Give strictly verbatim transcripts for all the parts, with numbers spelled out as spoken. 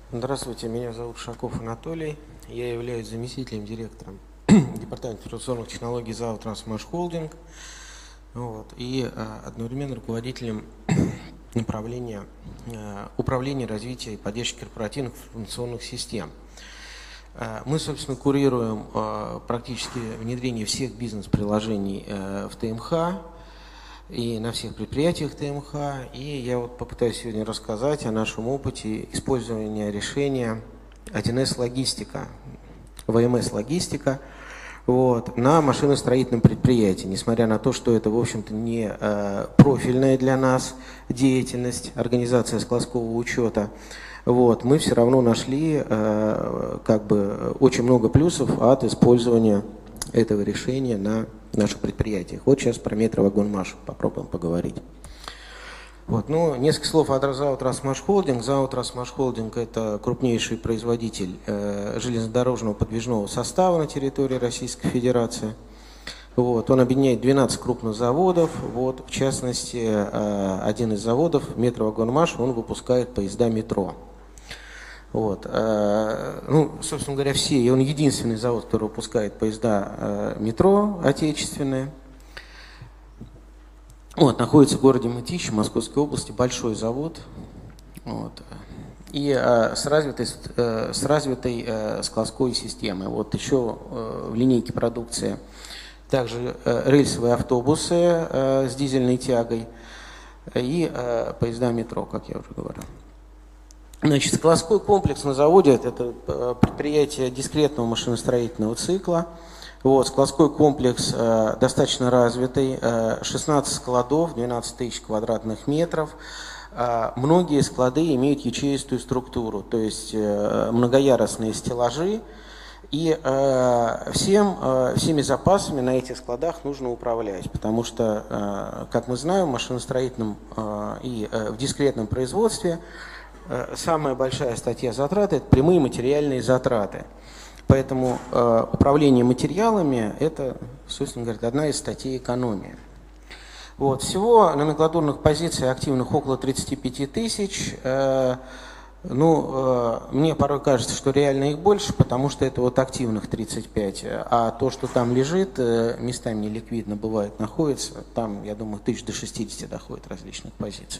Здравствуйте, меня зовут Шаков Анатолий. Я являюсь заместителем директора департамента информационных технологий ЗАО «Трансмаш Холдинг». Вот, и а, одновременно руководителем направления а, управления развития и поддержки корпоративных информационных систем. А, мы, собственно, курируем а, практически внедрение всех бизнес-приложений а, в ТМХ и на всех предприятиях ТМХ. И я вот попытаюсь сегодня рассказать о нашем опыте использования решения один эс логистика, вэ эм эс логистика, вот, на машиностроительном предприятии. Несмотря на то, что это, в общем-то, не э, профильная для нас деятельность, организация складского учета, вот, мы все равно нашли э, как бы очень много плюсов от использования этого решения на наших предприятиях. Вот сейчас про метровагонмаш попробуем поговорить. Вот, ну, несколько слов о ЗАО «Трансмаш Холдинг». ЗАО «Трансмаш Холдинг» – это крупнейший производитель э, железнодорожного подвижного состава на территории Российской Федерации. Вот, он объединяет двенадцать крупных заводов. Вот, в частности, э, один из заводов, метровагонмаш, он выпускает поезда метро. Вот, э, ну, собственно говоря, все, и он единственный завод, который выпускает поезда э, метро отечественные. Вот, находится в городе Мытищи, Московской области, большой завод. Вот, и э, с развитой, э, с развитой э, складской системой. Вот еще э, в линейке продукции также э, рельсовые автобусы э, с дизельной тягой и э, поезда метро, как я уже говорил. Значит, складской комплекс на заводе – это предприятие дискретного машиностроительного цикла. Вот, складской комплекс э, достаточно развитый, э, шестнадцать складов, двенадцать тысяч квадратных метров. Э, многие склады имеют ячеистую структуру, то есть э, многоярусные стеллажи. И э, всем, э, всеми запасами на этих складах нужно управлять, потому что, э, как мы знаем, в машиностроительном э, и э, в дискретном производстве самая большая статья затрат – это прямые материальные затраты. Поэтому э, управление материалами – это, собственно говоря, одна из статей экономии. Вот. Всего номенклатурных позиций активных около тридцати пяти тысяч. Э, ну, э, мне порой кажется, что реально их больше, потому что это вот активных тридцать пять. А то, что там лежит, э, местами неликвидно бывает, находится, там, я думаю, тысяч до шестидесяти доходит различных позиций.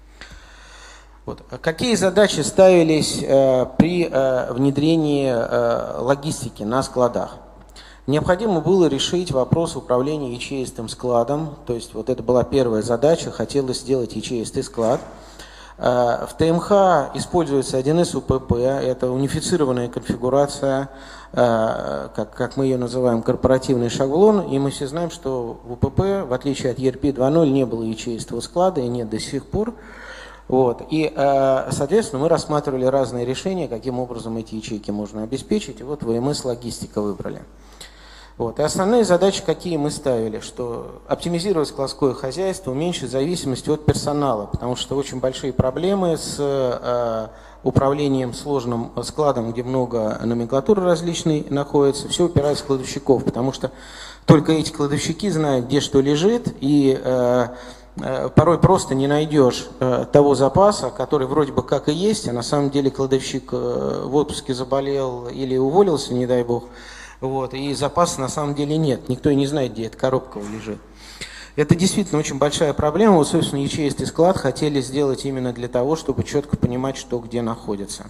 Вот. Какие задачи ставились э, при э, внедрении э, логистики на складах? Необходимо было решить вопрос управления ячеистым складом, то есть вот это была первая задача, хотелось сделать ячеистый склад. Э, в ТМХ используется один эс у пэ пэ, это унифицированная конфигурация, э, как, как мы ее называем, корпоративный шаблон, и мы все знаем, что в у пэ пэ, в отличие от и эр пи два ноль, не было ячеистого склада и нет до сих пор. Вот. И, соответственно, мы рассматривали разные решения, каким образом эти ячейки можно обеспечить. И вот вэ эм эс логистика выбрали. Вот. И основные задачи, какие мы ставили, что оптимизировать складское хозяйство, уменьшить зависимость от персонала, потому что очень большие проблемы с э, управлением сложным складом, где много номенклатуры различной находится, все упирается в кладовщиков, потому что только эти кладовщики знают, где что лежит, и э, порой просто не найдешь э, того запаса, который вроде бы как и есть, а на самом деле кладовщик э, в отпуске заболел или уволился, не дай бог, вот, и запаса на самом деле нет. Никто и не знает, где эта коробка лежит. Это действительно очень большая проблема. Вот, собственно, ячеистый склад хотели сделать именно для того, чтобы четко понимать, что где находится.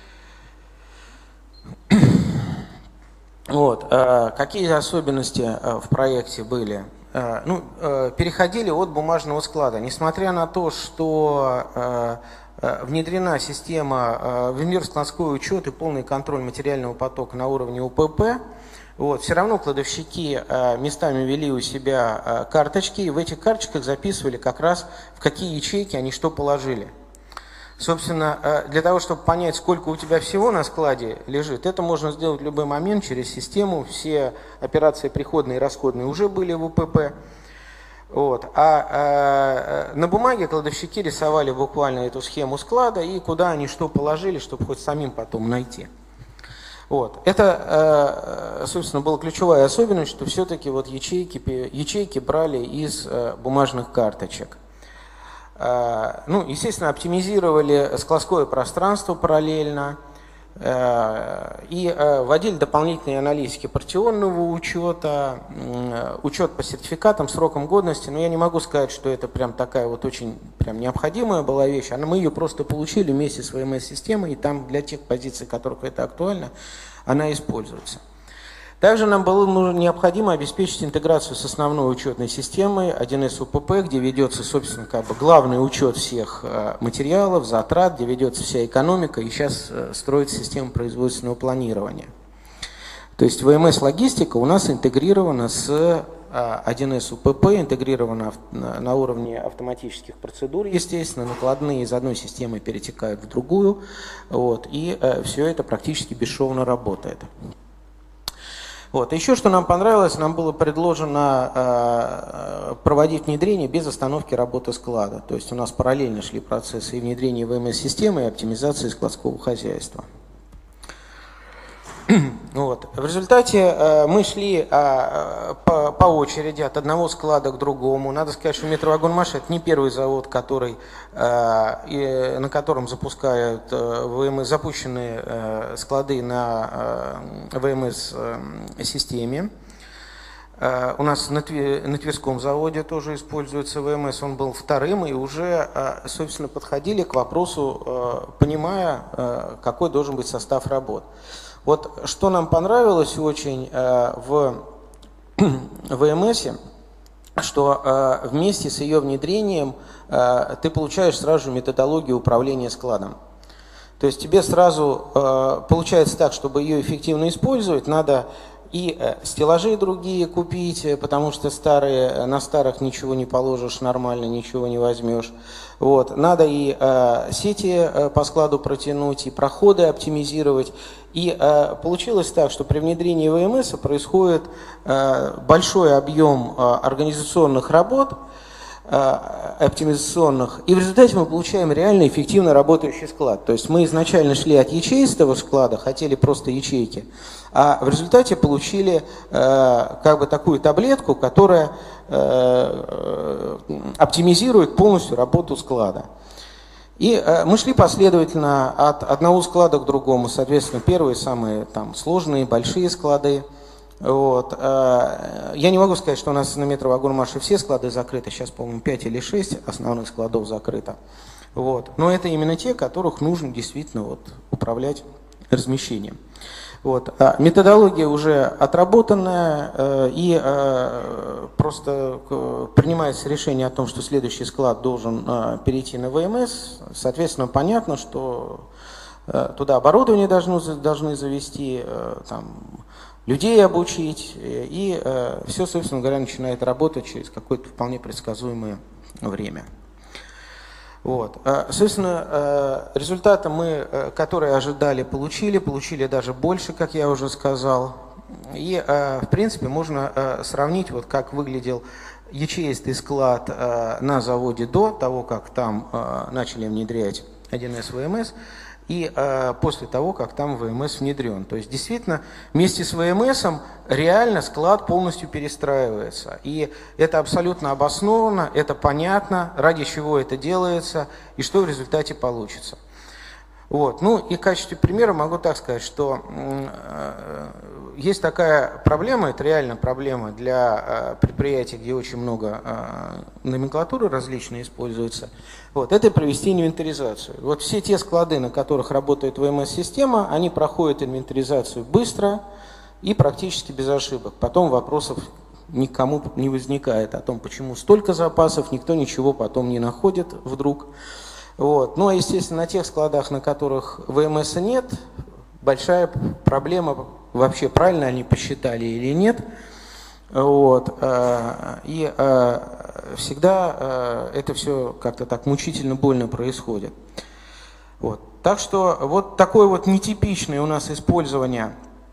Вот, э, какие особенности э, в проекте были? Ну, переходили от бумажного склада. Несмотря на то, что внедрена система ВМИР, складской учет и полный контроль материального потока на уровне у пэ пэ, вот, все равно кладовщики местами вели у себя карточки, и в этих карточках записывали как раз, в какие ячейки они что положили. Собственно, для того, чтобы понять, сколько у тебя всего на складе лежит, это можно сделать в любой момент через систему. Все операции приходные и расходные уже были в у пэ пэ. Вот. А, а на бумаге кладовщики рисовали буквально эту схему склада и куда они что положили, чтобы хоть самим потом найти. Вот. Это, собственно, была ключевая особенность, что все-таки вот ячейки, ячейки брали из бумажных карточек. Ну, естественно, оптимизировали складское пространство параллельно и вводили дополнительные аналитики партионного учета, учет по сертификатам, срокам годности. Но я не могу сказать, что это прям такая вот очень прям необходимая была вещь. Мы ее просто получили вместе с вэ эм эс-системой, и там для тех позиций, которых это актуально, она используется. Также нам было необходимо обеспечить интеграцию с основной учетной системой один эс у пэ пэ, где ведется, собственно, как бы главный учет всех материалов, затрат, где ведется вся экономика, и сейчас строится система производственного планирования. То есть вэ эм эс-логистика у нас интегрирована с один эс у пэ пэ, интегрирована на уровне автоматических процедур, естественно, накладные из одной системы перетекают в другую, вот, и все это практически бесшовно работает. Вот. Еще что нам понравилось, нам было предложено э, проводить внедрение без остановки работы склада. То есть у нас параллельно шли процессы и внедрения вэ эм эс-системы, и оптимизации складского хозяйства. Вот. В результате э, мы шли э, по, по очереди от одного склада к другому. Надо сказать, что Метровагонмаш — это не первый завод, который, э, и, на котором запускают э, вэ эм эс, запущенные э, склады на э, вэ эм эс-системе. Э, у нас на, Тви, на Тверском заводе тоже используется вэ эм эс, он был вторым, и уже, э, собственно, подходили к вопросу, э, понимая, э, какой должен быть состав работ. Вот что нам понравилось очень э, в вэ эм эс, что э, вместе с ее внедрением э, ты получаешь сразу же методологию управления складом. То есть тебе сразу э, получается так, чтобы ее эффективно использовать, надо и э, стеллажи другие купить, потому что старые, на старых ничего не положишь нормально, ничего не возьмешь. Вот. Надо и э, сети э, по складу протянуть, и проходы оптимизировать. И э, получилось так, что при внедрении вэ эм эс происходит э, большой объем э, организационных работ, оптимизационных, и в результате мы получаем реально эффективно работающий склад. То есть мы изначально шли от ячеистого склада, хотели просто ячейки, а в результате получили э, как бы такую таблетку, которая э, оптимизирует полностью работу склада. И э, мы шли последовательно от одного склада к другому, соответственно, первые самые там сложные, большие склады. Вот. Я не могу сказать, что у нас на Метровагонмаше все склады закрыты, сейчас, по-моему, пять или шесть основных складов закрыто. Вот. Но это именно те, которых нужно действительно вот, управлять размещением. Вот. Методология уже отработанная, и просто принимается решение о том, что следующий склад должен перейти на вэ эм эс. Соответственно, понятно, что туда оборудование должны, должны завести, там, людей обучить, и э, все, собственно говоря, начинает работать через какое-то вполне предсказуемое время. Вот. Собственно, э, результаты мы, э, которые ожидали, получили, получили даже больше, как я уже сказал. И, э, в принципе, можно э, сравнить, вот как выглядел ячеистый склад э, на заводе до того, как там э, начали внедрять один эс вэ эм эс, и э, после того, как там вэ эм эс внедрен. То есть, действительно, вместе с вэ эм эс реально склад полностью перестраивается. И это абсолютно обосновано, это понятно, ради чего это делается и что в результате получится. Вот. Ну и в качестве примера могу так сказать, что э, есть такая проблема, это реально проблема для э, предприятий, где очень много э, номенклатуры различной используется. Вот, это провести инвентаризацию. Вот все те склады, на которых работает вэ эм эс-система, они проходят инвентаризацию быстро и практически без ошибок. Потом вопросов никому не возникает о том, почему столько запасов, никто ничего потом не находит вдруг. Вот. Ну а естественно на тех складах, на которых вэ эм эс нет, большая проблема, вообще правильно они посчитали или нет. Вот. И всегда это все как-то так мучительно больно происходит. Вот. Так что вот такое вот нетипичное у нас использование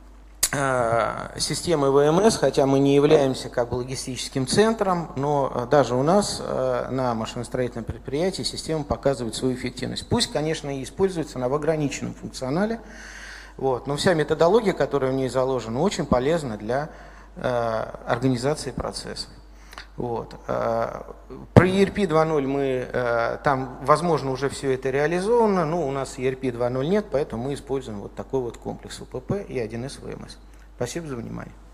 системы вэ эм эс, хотя мы не являемся как бы логистическим центром, но даже у нас на машиностроительном предприятии система показывает свою эффективность. Пусть, конечно, и используется она в ограниченном функционале, вот, но вся методология, которая в ней заложена, очень полезна для организации процессов. Вот. Про и эр пи два ноль мы, там, возможно, уже все это реализовано, но у нас и эр пи два ноль нет, поэтому мы используем вот такой вот комплекс о пэ пэ и один эс вэ эм эс. Спасибо за внимание.